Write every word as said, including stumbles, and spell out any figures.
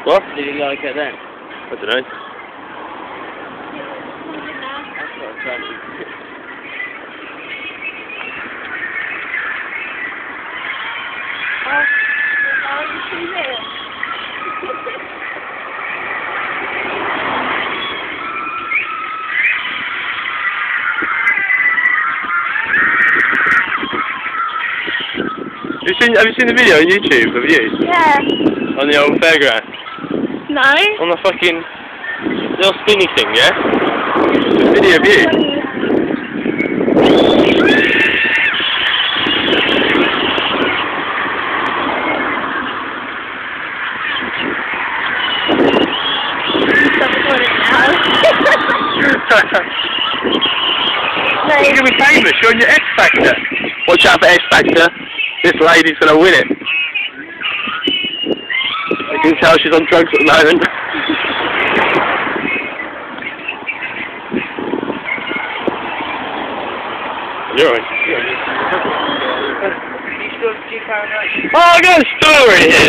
What? Did you like her then? I don't know. That's what I'm trying to do. Oh, oh, you see this? Have you seen, have you seen the video on YouTube of you? Yeah. On the old fairground? No? On the fucking little spinny thing, yeah? The video of you. Stop recording now. No. You're going to be famous, you're on your X Factor. Watch out for X Factor. This lady's going to win it. You can tell she's on drugs at the moment. You're right. You still, do you paranoid? Oh, I got a story here.